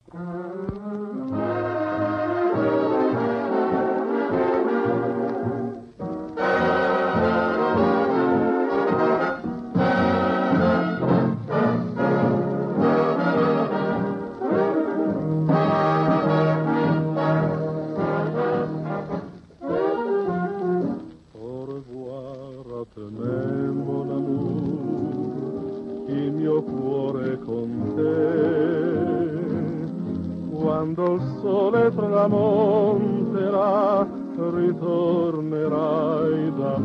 Quando il sole tramonterà, ritornerai da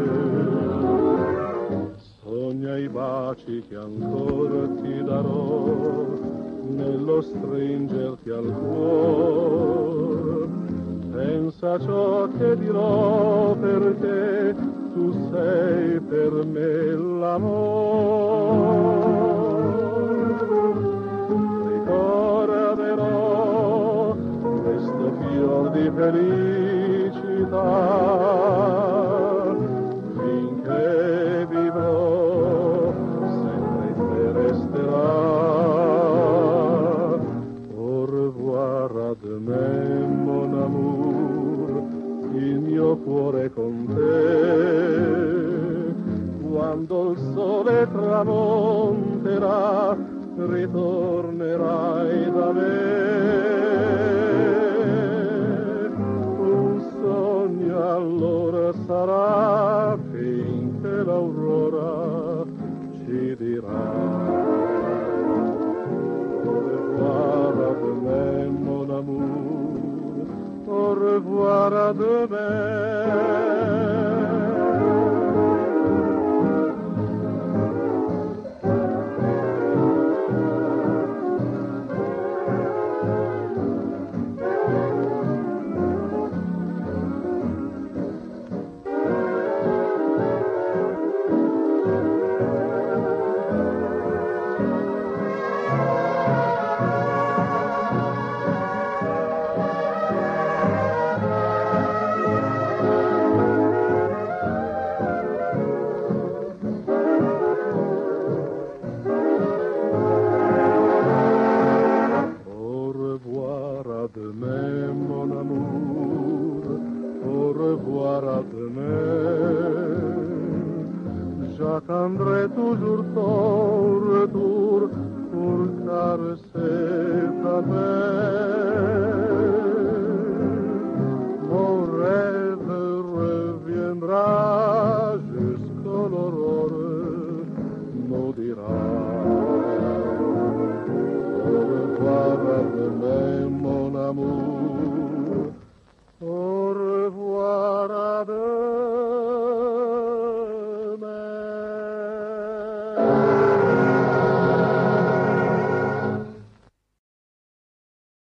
me. Sogna i baci che ancora ti darò, nello stringerti al cuore. Pensa a ciò che dirò, perché tu sei per me l'amore. Ricorderò questo fior di felicità, finché vivrò sempre in te resterà. Au revoir à demain, mon amour, il mio cuore con te. Quando il sole tramonterà, ritornerai da me. Un sogno allora sarà, finché l'aurora ci dirà. Au revoir à demain, mon amour, au revoir à demain. Demain, mon amour, au revoir à demain. J'attendrai toujours ton retour pour caresser ta main. Mon rêve reviendra jusqu'à l'aurore, nous dira. Au revoir à demain, mon amour, au revoir à demain.